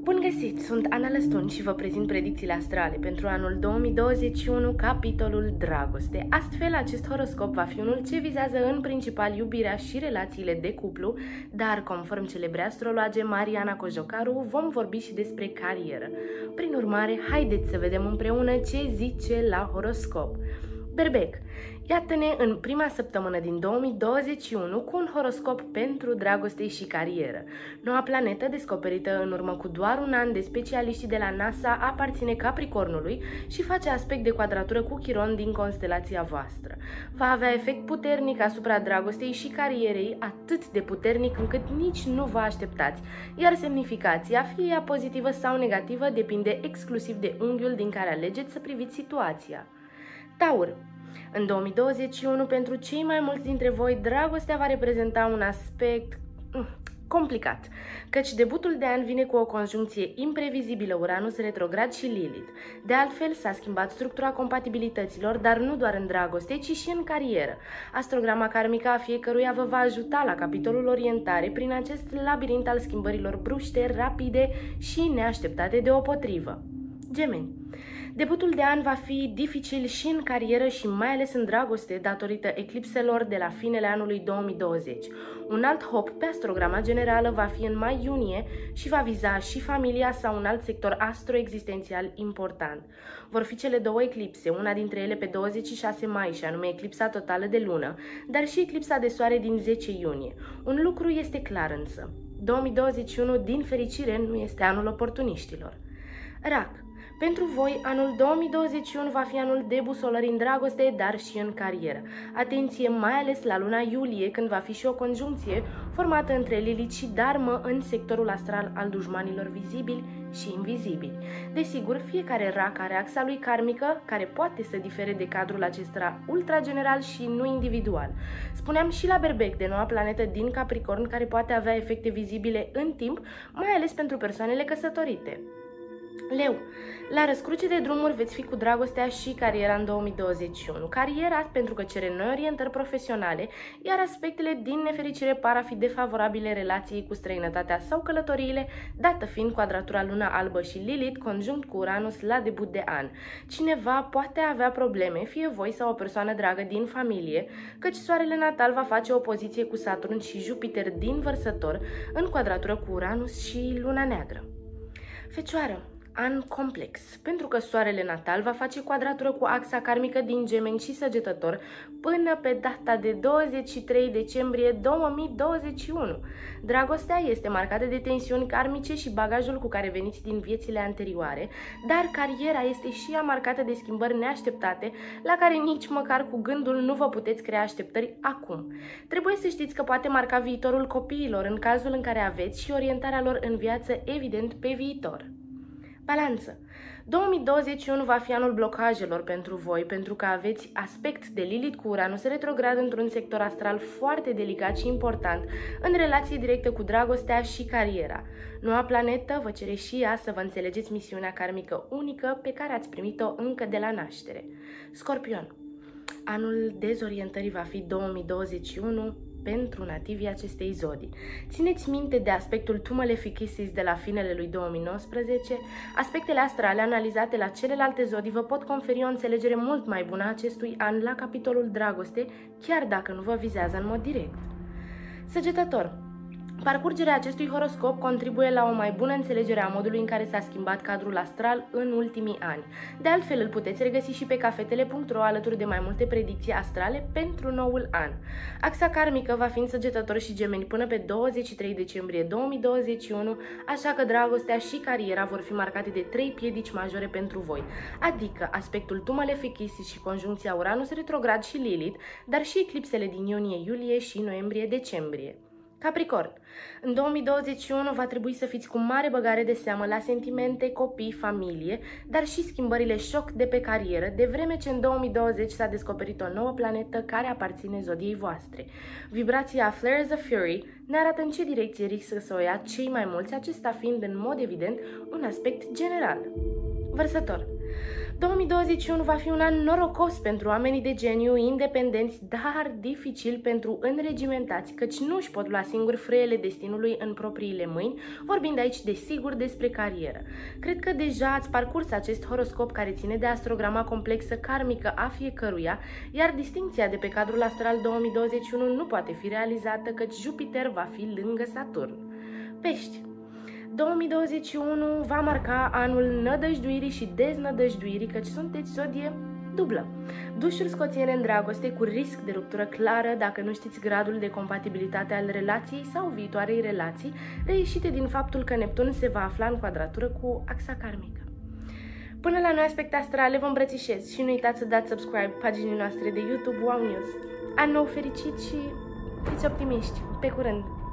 Bun găsit! Sunt Ana Lăstun și vă prezint predicțiile astrale pentru anul 2021, capitolul Dragoste. Astfel, acest horoscop va fi unul ce vizează în principal iubirea și relațiile de cuplu, dar, conform celebre astrologe Mariana Cojocaru, vom vorbi și despre carieră. Prin urmare, haideți să vedem împreună ce zice la horoscop. Berbec, iată-ne în prima săptămână din 2021 cu un horoscop pentru dragoste și carieră. Noua planetă, descoperită în urmă cu doar un an de specialiștii de la NASA, aparține Capricornului și face aspect de quadratură cu Chiron din constelația voastră. Va avea efect puternic asupra dragostei și carierei, atât de puternic încât nici nu vă așteptați, iar semnificația, fie ea pozitivă sau negativă, depinde exclusiv de unghiul din care alegeți să priviți situația. Taur. În 2021, pentru cei mai mulți dintre voi, dragostea va reprezenta un aspect complicat, căci debutul de an vine cu o conjuncție imprevizibilă Uranus retrograd și Lilith. De altfel, s-a schimbat structura compatibilităților, dar nu doar în dragoste, ci și în carieră. Astrograma karmică a fiecăruia vă va ajuta la capitolul orientare prin acest labirint al schimbărilor bruște, rapide și neașteptate deopotrivă. Gemeni. Debutul de an va fi dificil și în carieră și mai ales în dragoste datorită eclipselor de la finele anului 2020. Un alt hop pe astrograma generală va fi în mai-iunie și va viza și familia sau un alt sector astroexistențial important. Vor fi cele două eclipse, una dintre ele pe 26 mai și anume eclipsa totală de lună, dar și eclipsa de soare din 10 iunie. Un lucru este clar însă. 2021, din fericire, nu este anul oportuniștilor. Rac. Pentru voi, anul 2021 va fi anul debusolării în dragoste, dar și în carieră. Atenție mai ales la luna iulie, când va fi și o conjuncție formată între Lilith și Dharma în sectorul astral al dușmanilor vizibili și invizibili. Desigur, fiecare rac are axa lui karmică, care poate să difere de cadrul acesta ultra general și nu individual. Spuneam și la Berbec de noua planetă din Capricorn, care poate avea efecte vizibile în timp, mai ales pentru persoanele căsătorite. Leu. La răscruce de drumuri veți fi cu dragostea și cariera în 2021. Cariera pentru că cere noi orientări profesionale, iar aspectele din nefericire par a fi defavorabile relației cu străinătatea sau călătoriile, dată fiind quadratura Luna Albă și Lilith conjunct cu Uranus la debut de an. Cineva poate avea probleme, fie voi sau o persoană dragă din familie, căci soarele natal va face opoziție cu Saturn și Jupiter din Vărsător în quadratură cu Uranus și Luna Neagră. Fecioară. An complex, pentru că soarele natal va face quadratură cu axa karmică din Gemeni și Săgetător până pe data de 23 decembrie 2021. Dragostea este marcată de tensiuni karmice și bagajul cu care veniți din viețile anterioare, dar cariera este și ea marcată de schimbări neașteptate, la care nici măcar cu gândul nu vă puteți crea așteptări acum. Trebuie să știți că poate marca viitorul copiilor în cazul în care aveți și orientarea lor în viață, evident, pe viitor. Balanță. 2021 va fi anul blocajelor pentru voi, pentru că aveți aspect de Lilith cu Uranus retrograd într-un sector astral foarte delicat și important, în relație directă cu dragostea și cariera. Noua planetă vă cere și ea să vă înțelegeți misiunea karmică unică pe care ați primit-o încă de la naștere. Scorpion. Anul dezorientării va fi 2021 pentru nativii acestei zodii. Țineți minte de aspectul Two Malefic Kisses de la finele lui 2019. Aspectele astrale analizate la celelalte zodii vă pot conferi o înțelegere mult mai bună a acestui an la capitolul dragoste, chiar dacă nu vă vizează în mod direct. Săgetător. Parcurgerea acestui horoscop contribuie la o mai bună înțelegere a modului în care s-a schimbat cadrul astral în ultimii ani. De altfel, îl puteți regăsi și pe cafetele.ro alături de mai multe predicții astrale pentru noul an. Axa karmică va fi în Săgetător și Gemeni până pe 23 decembrie 2021, așa că dragostea și cariera vor fi marcate de 3 piedici majore pentru voi, adică aspectul Two Malefic Kisses și conjuncția Uranus retrograd și Lilith, dar și eclipsele din iunie, iulie și noiembrie-decembrie. Capricorn. În 2021 va trebui să fiți cu mare băgare de seamă la sentimente, copii, familie, dar și schimbările șoc de pe carieră, de vreme ce în 2020 s-a descoperit o nouă planetă care aparține zodiei voastre. Vibrația Flares of Fury ne arată în ce direcție riscă să o ia cei mai mulți, acesta fiind în mod evident un aspect general. Vărsător. 2021 va fi un an norocos pentru oamenii de geniu, independenți, dar dificil pentru înregimentați, căci nu își pot lua singuri frâiele destinului în propriile mâini, vorbind aici desigur despre carieră. Cred că deja ați parcurs acest horoscop care ține de astrograma complexă karmică a fiecăruia, iar distincția de pe cadrul astral 2021 nu poate fi realizată, căci Jupiter va fi lângă Saturn. Pești. 2021 va marca anul nădăjduirii și deznădăjduirii, căci sunteți zodie dublă. Dușuri scoțiene în dragoste cu risc de ruptură clară dacă nu știți gradul de compatibilitate al relației sau viitoarei relații, reieșite din faptul că Neptun se va afla în quadratură cu axa karmică. Până la noi aspecte astrale vă îmbrățișez și nu uitați să dați subscribe paginii noastre de YouTube Wow News. An nou fericit și fiți optimiști! Pe curând!